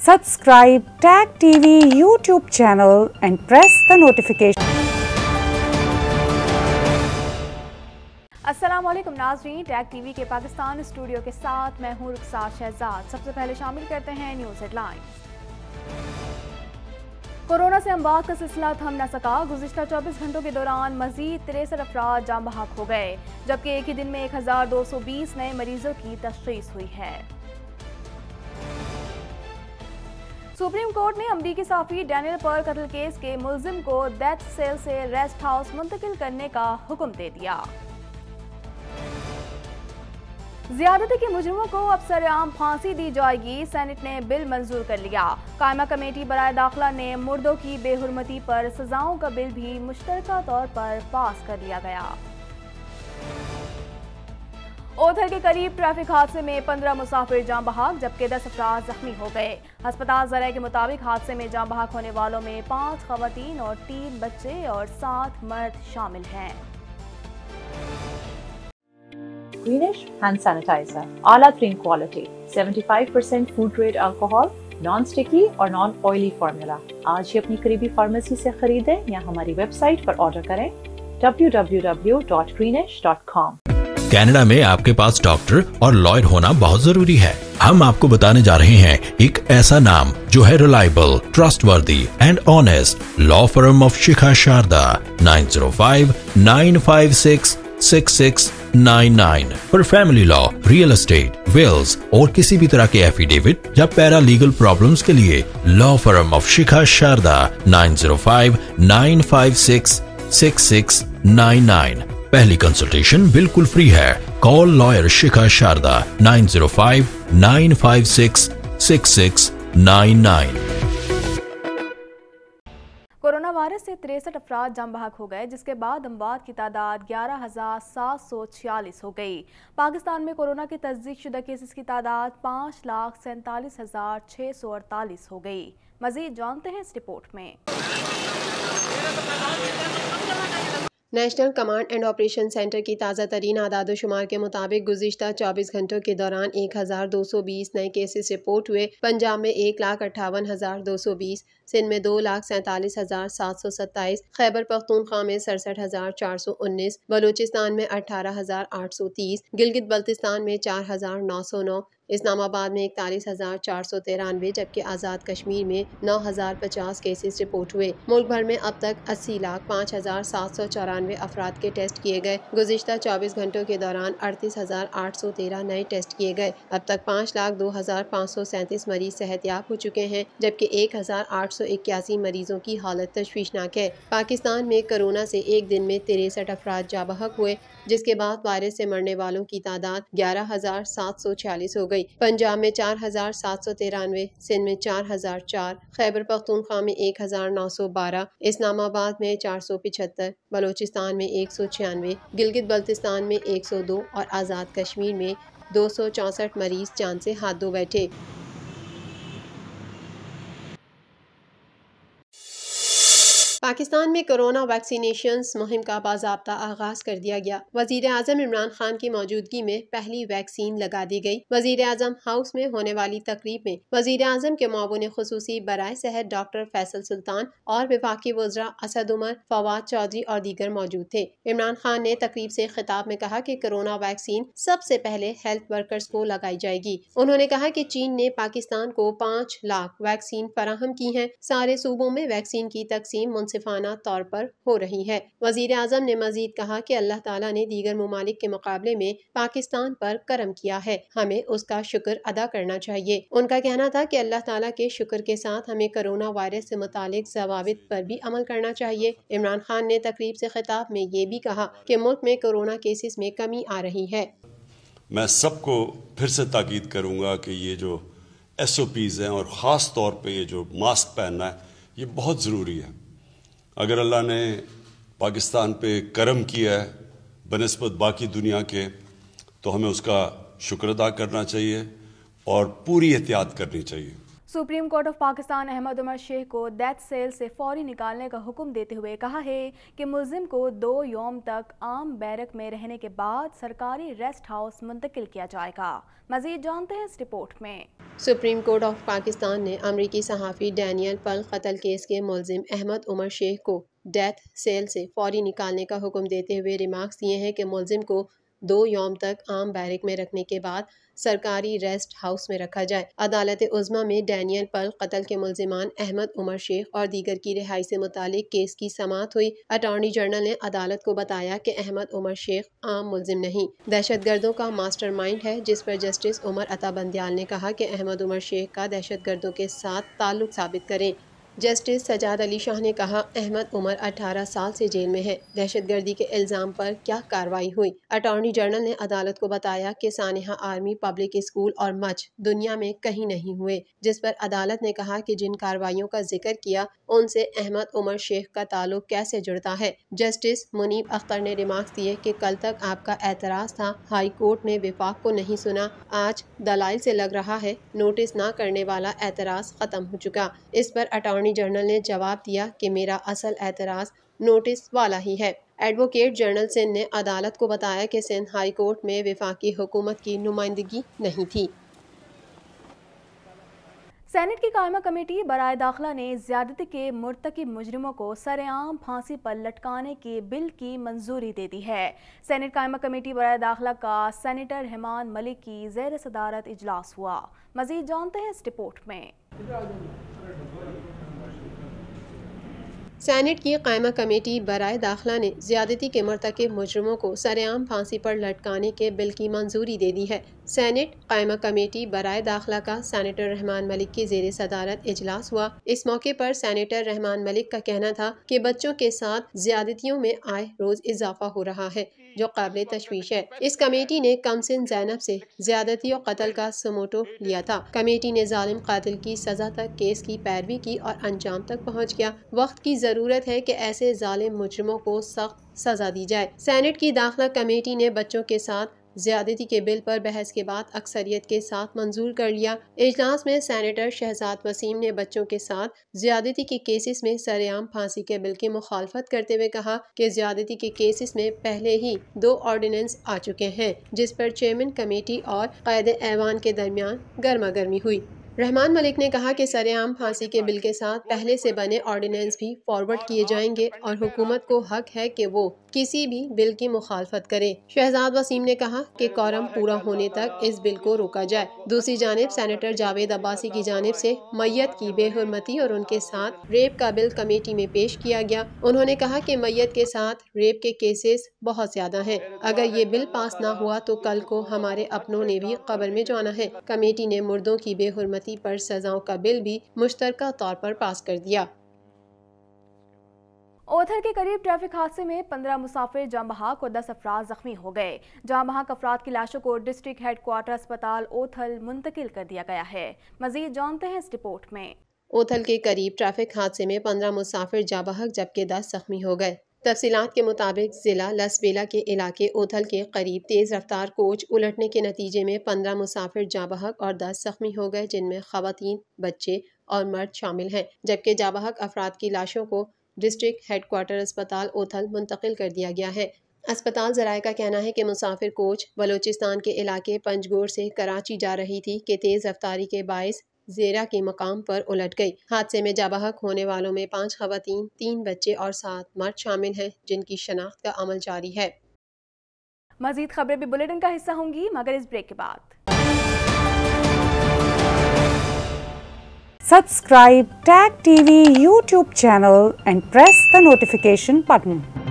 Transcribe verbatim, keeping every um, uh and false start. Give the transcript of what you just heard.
Subscribe Tag T V YouTube channel and press the notification. अस्सलाम वालेकुम नाज़रीन, tag TV के पाकिस्तान स्टूडियो के साथ मैं हूँ रुखसार शहजाद। सबसे पहले शामिल करते हैं न्यूज़ हेडलाइंस। कोरोना से अमवात का सिलसिला थम न सका। गुज़िश्ता चौबीस घंटों के दौरान मजीद तिरसठ अफराद जाँ बहक हो गए, जबकि एक ही दिन में एक हजार दो सौ बीस नए मरीजों की तशख़ीस हुई है। सुप्रीम कोर्ट ने अमरीकी सहाफ़ी डैनियल पर्ल कत्ल केस के मुलजिम को डेथ सेल से रेस्ट हाउस मुंतकिल करने का हुक्म दे दिया। ज़ियादती के मुजरिमों को अब सरेआम फांसी दी जाएगी, सेनेट ने बिल मंजूर कर लिया। कायमा कमेटी बराए दाखिला ने मुर्दों की बेहुरमती पर सजाओं का बिल भी मुश्तरका तौर पर पास कर लिया गया। ओथर के करीब ट्रैफिक हादसे में पंद्रह मुसाफिर जाँ बहक, जबकि दस अफराद जख्मी हो गए। अस्पताल ज़राए के मुताबिक हादसे में जाँ बहक होने वालों में पाँच खवातीन और तीन बच्चे और सात मर्द शामिल हैं। Greenish hand sanitizer, आला तरीन quality, seventy-five percent food grade alcohol, non sticky और नॉन ऑयली फार्मूला। आज ही अपनी करीबी फार्मेसी से खरीदें या हमारी वेबसाइट पर ऑर्डर करें w w w dot greenish dot com। Canada में आपके पास डॉक्टर और लॉयर होना बहुत जरूरी है। हम आपको बताने जा रहे हैं एक ऐसा नाम जो है reliable, trustworthy and honest. Law firm of Shikha Sharda, nine zero five nine five six six six nine nine for family law, real estate, wills और किसी भी तरह के एफिडेविट या पैरा लीगल प्रॉब्लम्स के लिए law firm of Shikha Sharda nine zero five nine five six six six nine nine। पहली consultation बिल्कुल फ्री है। Call lawyer Shikha Sharda nine zero five nine five six six six nine nine। Corona virus से तिरसठ अफराद जाँ बहक हो गए, जिसके बाद अमवात की तादाद ग्यारह हजार सात सौ छियालीस हो गई। पाकिस्तान में कोरोना के तस्दीक शुदा केसेस की तादाद पाँच लाख सैंतालीस हजार छः सौ अड़तालीस हो गई। मजीद जानते हैं इस रिपोर्ट में। National command and operation centre की ताज़ा तरीन आदाद शुमार के मुताबिक गुज़िश्ता चौबीस घंटों के दौरान एक हजार दो सौ बीस नए केसेस रिपोर्ट हुए। पंजाब में एक लाख अट्ठावन हजार दो सौ बीस, सिंध में दो लाख सैंतालीस हजार सात सौ सत्ताईस, खैबर पख्तूनख्वा में सड़सठ हजार चार सौ उन्नीस, बलूचिस्तान में अठारह हजार आठ सौ तीस, गिलगित बल्तिस्तान में चार हजार नौ सौ नौ, इस्लामाबाद में इकतालीस हजार चार सौ तिरानवे, जबकि आज़ाद कश्मीर में नौ हजार पचास केसेस रिपोर्ट हुए। मुल्क भर में अब तक अस्सी लाख पाँच हजार सात सौ चौरानवे अफराद के टेस्ट किए गए। गुज़िश्ता चौबीस घंटों के दौरान अड़तीस हजार आठ सौ तेरह नए टेस्ट किए गए। अब तक पाँच लाख दो हजार पाँच सौ सैंतीस मरीज सेहतयाब हो चुके हैं, जबकि एक हजार आठ सौ इक्यासी मरीजों की हालत तशवीशनाक है। पाकिस्तान में कोरोना से एक दिन में तिरसठ अफराद जाँ बहक हुए, जिसके बाद वायरस से मरने वालों की तादाद ग्यारह हजार सात सौ छियालीस हो गई। पंजाब में चार हजार सात सौ तिरानवे, सिंध में चार हजार चार, खैबर पख्तूनख्वा में एक हजार नौ सौ बारह, इस्लामाबाद में चार सौ पिछहत्तर, बलूचिस्तान में एक सौ छियानवे, गिलगित बल्तिस्तान में एक सौ दो और आज़ाद कश्मीर में दो सौ चौंसठ मरीज जान से हाथ धो बैठे। पाकिस्तान में कोरोना वैक्सीनेशन मुहिम का बाज़ाब्ता आगाज कर दिया गया। वजीर आज़म इमरान खान की मौजूदगी में पहली वैक्सीन लगा दी गई। वजीर आज़म हाउस में होने वाली तकरीब में वजीर आज़म के मुआविन खुसूसी बराए सेहत डॉक्टर फैसल सुल्तान और वफाकी वज़रा असद उमर, फवाद चौधरी और दीगर मौजूद थे। इमरान खान ने तकरीब से खिताब में कहा कि कोरोना वैक्सीन सबसे पहले हेल्थ वर्कर्स को लगाई जाएगी। उन्होंने कहा कि चीन ने पाकिस्तान को पाँच लाख वैक्सीन फराहम की है। सारे सूबों में वैक्सीन की तकसीम मुनसिफाना तौर पर हो रही है। वजीर आज़म ने मजीद कहा कि अल्लाह ताला ने दीगर ममालिक के मुकाबले में पाकिस्तान पर करम किया है, हमें उसका शुक्र अदा करना चाहिए। उनका कहना था कि अल्लाह ताला के शुक्र के साथ हमें कोरोना वायरस से मुतालिक ज़वाबित पर भी अमल करना चाहिए। इमरान खान ने तकरीब से खिताब में ये भी कहा कि मुल्क में कोरोना केसेस में कमी आ रही है। मैं सबको फिर से ताकीद करूँगा कि ये जो एस ओ पीज़ हैं और ख़ास तौर पर ये जो मास्क पहनना है, ये बहुत ज़रूरी है। अगर अल्लाह ने पाकिस्तान पे करम किया है बनिस्बत बाकी दुनिया के, तो हमें उसका शुक्र अदा करना चाहिए और पूरी एहतियात करनी चाहिए। Supreme court of Pakistan Ahmad Umar Sheikh को डेथ सेल से फौरी निकालने का हुक्म देते हुए कहा है कि मुल्जिम को दो यौम तक आम बैरक में रहने के बाद सरकारी रेस्ट हाउस मुंतकिल किया जाएगा। मजीद जानते हैं इस रिपोर्ट में। सुप्रीम कोर्ट ऑफ पाकिस्तान ने अमरीकी सहाफ़ी डैनियल पल कत्ल केस के मुल्जिम अहमद उमर शेख को डेथ सेल से फौरी निकालने का हुक्म देते हुए रिमार्क्स दिए हैं कि मुल्जिम को दो यौम तक आम बैरक में रखने के बाद सरकारी रेस्ट हाउस में रखा जाए। अदालत उज़्मा में डैनियल पल कत्ल के मुल्जिमान अहमद उमर शेख और दीगर की रिहाई से मुतालिक केस की समाअत हुई। अटॉर्नी जनरल ने अदालत को बताया कि अहमद उमर शेख आम मुल्जिम नहीं, दहशतगर्दों का मास्टरमाइंड है, जिस पर जस्टिस उमर अता बंदियाल ने कहा कि अहमद उमर शेख का दहशतगर्दों के साथ ताल्लुक साबित करें। जस्टिस सजाद अली शाह ने कहा, अहमद उमर अठारह साल से जेल में है, दहशतगर्दी के इल्ज़ाम पर क्या कार्रवाई हुई। अटॉर्नी जनरल ने अदालत को बताया कि सानिहा आर्मी पब्लिक स्कूल और मच दुनिया में कहीं नहीं हुए, जिस पर अदालत ने कहा कि जिन कार्रवाइयों का जिक्र किया उनसे अहमद उमर शेख का ताल्लुक कैसे जुड़ता है। जस्टिस मुनीब अख्तर ने रिमार्क्स दिए कि कल तक आपका एतराज़ था, हाई कोर्ट ने विफाक को नहीं सुना, आज दलाइल से लग रहा है नोटिस न करने वाला एतराज़ ख़त्म हो चुका। इस पर अटॉर्नी जनरल ने जवाब दिया कि मेरा असल एतराज़ नोटिस वाला ही है। एडवोकेट जनरल सिंध ने अदालत को बताया कि सिंध हाई कोर्ट में वफाकी हुकूमत की नुमाइंदगी नहीं थी। सेनेट की कायमा कमेटी बराए दाखिला ने ज्यादती के मुर्तकिब मुजरिमों को सरेआम फांसी पर लटकाने के बिल की मंजूरी दे दी है। सेनेट कायमा कमेटी बराए दाखिला का सेनेटर रहमान मलिक की ज़ेर सदारत इजलास हुआ। मजीद जानते हैं इस रिपोर्ट में। सेनेट की कायमा कमेटी बराए दाखिला ने ज़्यादती के मर्तकिब मुजरिमों को सरेआम फांसी पर लटकाने के बिल की मंजूरी दे दी है। सेनेट कायमा कमेटी बराए दाखिला का सेनेटर रहमान मलिक की ज़ेर सदारत इजलास हुआ। इस मौके पर सेनेटर रहमान मलिक का कहना था कि बच्चों के साथ ज़्यादतियों में आए रोज़ इजाफा हो रहा है, जो काबिल तशवीश है। इस कमेटी ने कमसिन ज़ैनब से ज़्यादती और कत्ल का समोटो लिया था। कमेटी ने जालिम कातिल की सज़ा तक केस की पैरवी की और अंजाम तक पहुँच गया। वक्त की ज़रूरत है कि ऐसे जालिम मुजरिमों को सख्त सज़ा दी जाए। सेनेट की दाखिला कमेटी ने बच्चों के साथ ज़्यादती के बिल पर बहस के बाद अक्सरियत के साथ मंजूर कर लिया। इजलास में सेनेटर शहजाद वसीम ने बच्चों के साथ ज़्यादती के केसेस में सरेआम फांसी के बिल की मुखालफत करते हुए कहा कि ज़्यादती के केसेस में पहले ही दो ऑर्डिनेंस आ चुके हैं, जिस पर चेयरमैन कमेटी और क़ायदे ऐवान के दरमियान गर्मा गर्मी हुई। रहमान मलिक ने कहा कि सरेआम फांसी के बिल के साथ पहले से बने ऑर्डिनेंस भी फॉरवर्ड किए जाएंगे और हुकूमत को हक है कि वो किसी भी बिल की मुखालफत करे। शहजाद वसीम ने कहा कि कोरम पूरा होने तक इस बिल को रोका जाए। दूसरी जानिब सेनेटर जावेद अब्बासी की जानिब से मैयत की बेहुरमती और उनके साथ रेप का बिल कमेटी में पेश किया गया। उन्होंने कहा कि मैयत के साथ रेप के केसेस बहुत ज्यादा हैं। अगर ये बिल पास ना हुआ तो कल को हमारे अपनों ने भी कब्र में जाना है। कमेटी ने मुर्दों की बेहुरमती पर सजाओं का बिल भी मुश्तरका तौर पर पास कर दिया। ओथल के करीब ट्रैफिक हादसे में पंद्रह मुसाफिर जाम बहक और दस अफराद जख्मी हो गए। जाम बहक अफराद की लाशों को डिस्ट्रिक्ट हेडक्वार्टर अस्पताल ओथल मुंतकिल कर दिया गया है। मजीद जानते हैं इस रिपोर्ट में। ओथल के करीब ट्रैफिक हादसे में पंद्रह मुसाफिर जाम बहक जबकि दस जख्मी हो गए। तफसीलात के मुताबिक जिला लसबेला के इलाके ओथल के करीब तेज रफ्तार कोच उलटने के नतीजे में पंद्रह मुसाफिर जाँ बहक और दस जख्मी हो गए, जिनमें खवातीन, बच्चे और मर्द शामिल हैं। जबकि जाँ बहक अफराद की लाशों को डिस्ट्रिक्ट हेडक्वार्टर अस्पताल ओथल मुंतकिल कर दिया गया है। अस्पताल ज़राए का कहना है कि मुसाफिर कोच बलोचिस्तान के इलाके पंजगोर से कराची जा रही थी कि तेज रफ्तारी के बायस ज़ेरा के मकाम पर उलट गई। हादसे में जाँ बहक होने वालों में पाँच खवातीन, तीन बच्चे और सात मर्द शामिल हैं, जिनकी शनाख्त का अमल जारी है। मजीद खबरें भी बुलेटिन का हिस्सा होंगी, मगर इस ब्रेक के बाद। Subscribe Tag T V YouTube channel and press the notification button.